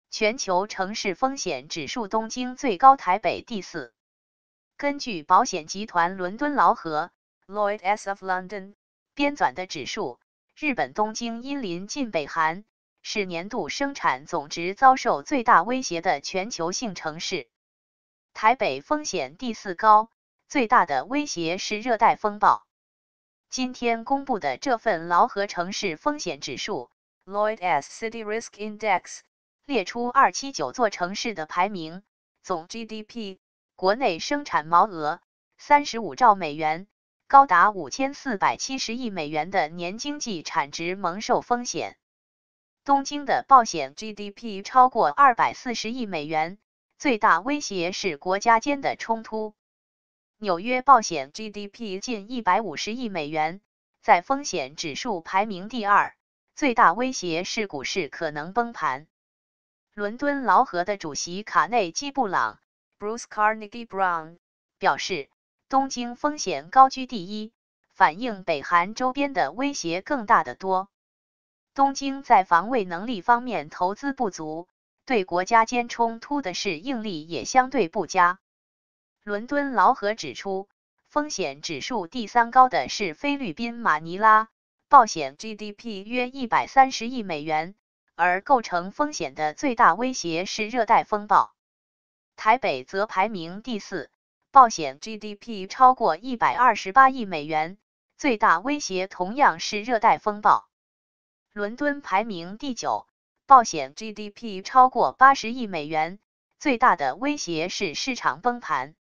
全球城市风险指数东京最高，台北第4。根据保险集团伦敦劳合 Lloyd's of London 编纂的指数，日本东京因临近北韩，是年度生产总值遭受最大威胁的全球性城市。台北风险第4高，最大的威胁是热带风暴。今天公布的这份劳合城市风险指数 Lloyd's City Risk Index 列出279座城市的排名，总 GDP 国内生产毛额35兆美元，高达5470亿美元的年经济产值蒙受风险。东京的保险 GDP 超过240亿美元，最大威胁是国家间的冲突。纽约保险 GDP 近150亿美元，在风险指数排名第2，最大威胁是股市可能崩盘。伦敦劳合的主席卡内基布朗 Bruce Carnegie Brown 表示，东京风险高居第1，反映北韩周边的威胁更大得多。东京在防卫能力方面投资不足，对国家间冲突的适应力也相对不佳。伦敦劳合指出，风险指数第3高的是菲律宾马尼拉，保险 GDP 约130亿美元，而构成风险的最大威胁是热带风暴。台北则排名第4，保险 GDP 超过128亿美元，最大威胁同样是热带风暴。伦敦排名第9，保险 GDP 超过80亿美元，最大的威胁是市场崩盘。